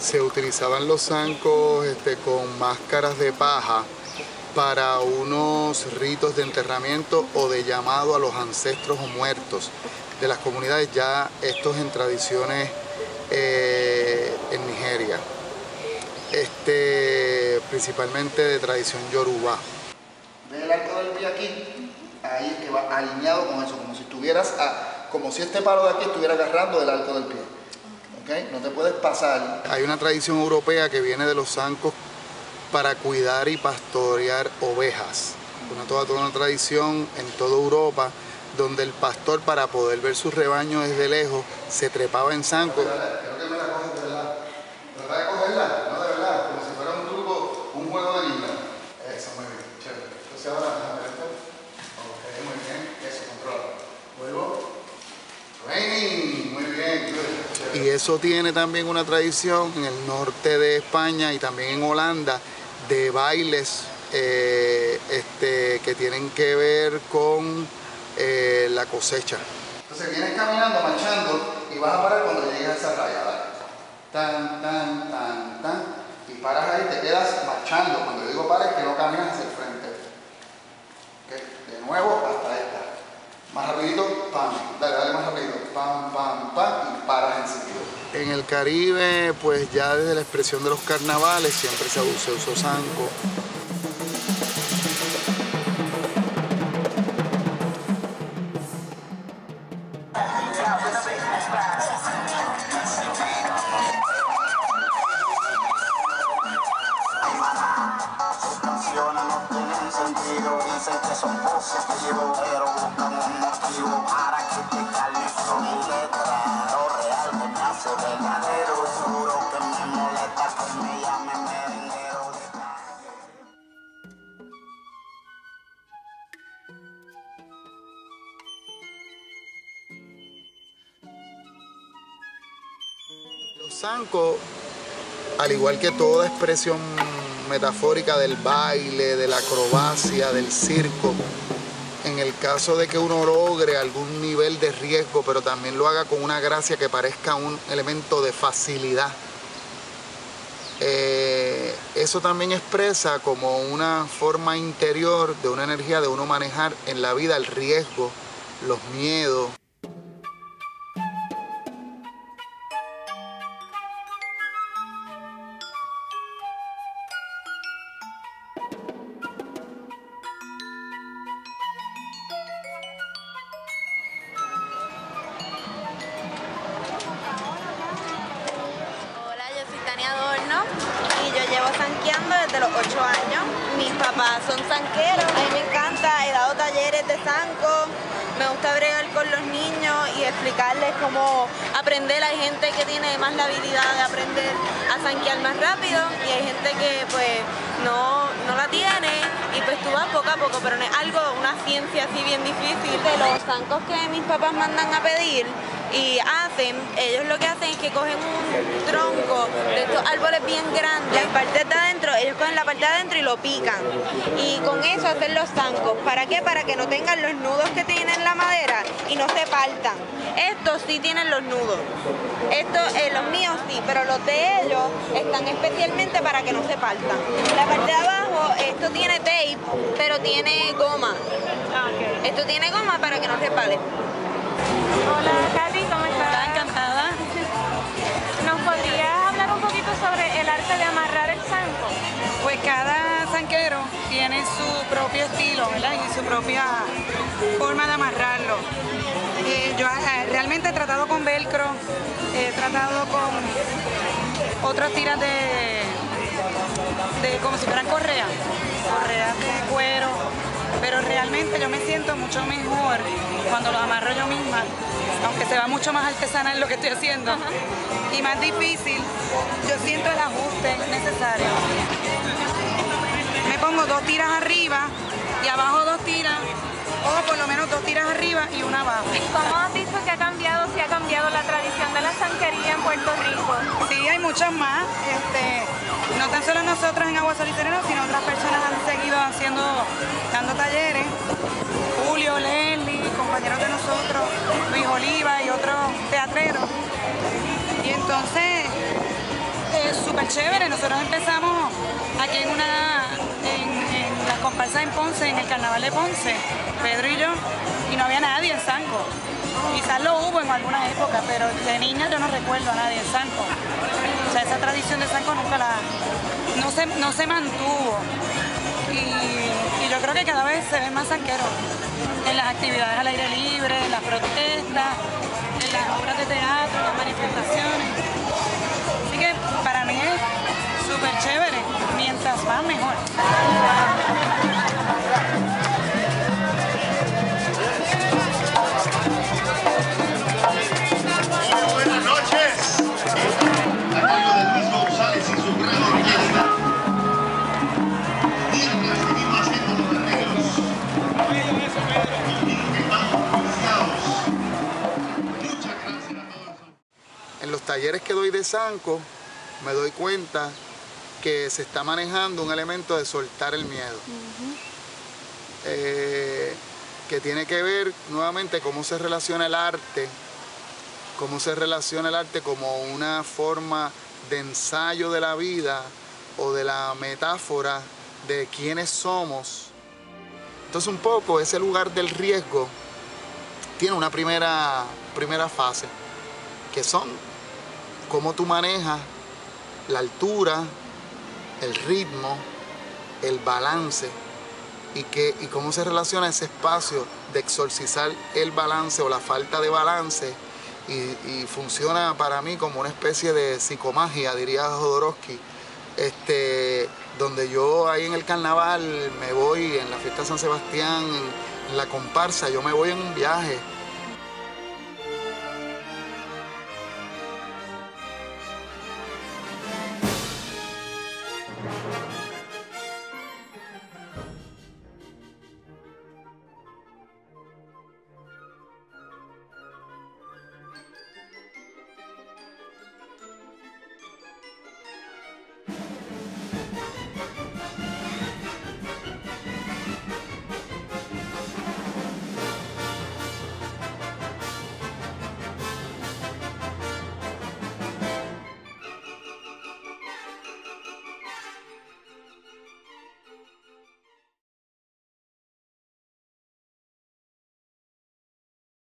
se utilizaban los zancos con máscaras de paja para unos ritos de enterramiento o de llamado a los ancestros o muertos de las comunidades, ya estos en tradiciones en Nigeria, principalmente de tradición yoruba. ¿Ves el arco del pie aquí? Ahí es que va alineado con eso, como si estuvieras, como si este palo de aquí estuviera agarrando el arco del pie. ¿Okay? No te puedes pasar. Hay una tradición europea que viene de los zancos para cuidar y pastorear ovejas. Toda una tradición en toda Europa donde el pastor, para poder ver su rebaño desde lejos, se trepaba en zancos. Creo que me la coges de verdad. ¿Trata de cogerla? No, de verdad, como si fuera un truco, un juego de niños. Eso, muy bien, chévere. Entonces ahora, déjame ver esto. Ok, muy bien. Eso, controla. Vuelvo. Training, muy bien. Y eso tiene también una tradición en el norte de España y también en Holanda de bailes que tienen que ver con la cosecha. Entonces vienes caminando, marchando y vas a parar cuando llegues a esa raya. Dale. Tan, tan, tan, tan. Y paras ahí, te quedas marchando. Cuando yo digo para es que no caminas hacia el frente. ¿Okay? De nuevo hasta esta. Más rapidito, pam. Dale más rapidito. Pam, pam, pam. Y paras enseguida. En el Caribe, pues ya desde la expresión de los carnavales siempre se usó zanco. Los zancos, al igual que toda expresión metafórica del baile, de la acrobacia, del circo, en el caso de que uno logre algún nivel de riesgo, pero también lo haga con una gracia que parezca un elemento de facilidad, eso también expresa como una forma interior de una energía de uno manejar en la vida el riesgo, los miedos. Y yo llevo zanqueando desde los 8 años. Mis papás son zanqueros, a mí me encanta, he dado talleres de zanco, me gusta bregar con los niños y explicarles cómo aprender. Hay gente que tiene más la habilidad de aprender a zanquear más rápido y hay gente que pues no la tiene y pues tú vas poco a poco, pero no es algo, una ciencia así bien difícil. De los zancos que mis papás mandan a pedir y hacen, ellos lo que hacen es que cogen un tronco de estos árboles bien grandes, las partes de adentro, ellos cogen la parte de adentro y lo pican y con eso hacen los zancos. ¿Para qué? Para que no tengan los nudos que tienen la madera y no se partan. Estos sí tienen los nudos, los míos sí, pero los de ellos están especialmente para que no se partan. La parte de abajo, esto tiene tape, pero tiene goma. Esto tiene goma para que no se pare. Hola Katy, ¿cómo estás? Hola, encantada. ¿Nos podrías hablar un poquito sobre el arte de amarrar el zanco? Pues cada zanquero tiene su propio estilo, ¿verdad? Y su propia forma de amarrarlo. Yo realmente he tratado con velcro, he tratado con otras tiras de como si fueran correas de cuero, pero realmente yo me siento mucho mejor cuando lo amarro yo misma, aunque se va mucho más artesanal lo que estoy haciendo y más difícil, yo siento el ajuste necesario. Me pongo 2 tiras arriba y abajo 2 tiras, o por lo menos 2 tiras arriba y una abajo. ¿Cómo has visto que ha cambiado, si ha cambiado la tradición de la zanquería en Puerto Rico? Sí, hay muchas más, no tan solo nosotros en Agua Sol y Sereno, sino otras personas han seguido dando talleres. Julio, Leslie, compañeros de nosotros, Luis Oliva y otros teatreros. Y entonces súper chévere. Nosotros empezamos aquí en la comparsa en Ponce, en el carnaval de Ponce, Pedro y yo, y no había nadie en Sanco. Quizás lo hubo en alguna época, pero de niña yo no recuerdo a nadie en Sanco. O sea, esa tradición de Sanco no se mantuvo. Y yo creo que cada vez se ven más sanqueros en las actividades al aire libre, en las protestas, en las obras de teatro, en las manifestaciones. Así que para mí es súper chévere, mientras más mejor. Buenas noches. A cargo de Luis González y su gran orquesta. Mientras seguimos haciendo los arreglos. Muchas gracias a todos. En los talleres que doy de Sanco, me doy cuenta que se está manejando un elemento de soltar el miedo. Que tiene que ver nuevamente cómo se relaciona el arte, como una forma de ensayo de la vida o de la metáfora de quiénes somos. Entonces un poco ese lugar del riesgo tiene una primera fase, que son cómo tú manejas la altura, el ritmo, el balance y cómo se relaciona ese espacio de exorcizar el balance o la falta de balance y funciona para mí como una especie de psicomagia, diría Jodorowsky, donde yo ahí en el carnaval me voy, en la fiesta de San Sebastián, en la comparsa, yo me voy en un viaje.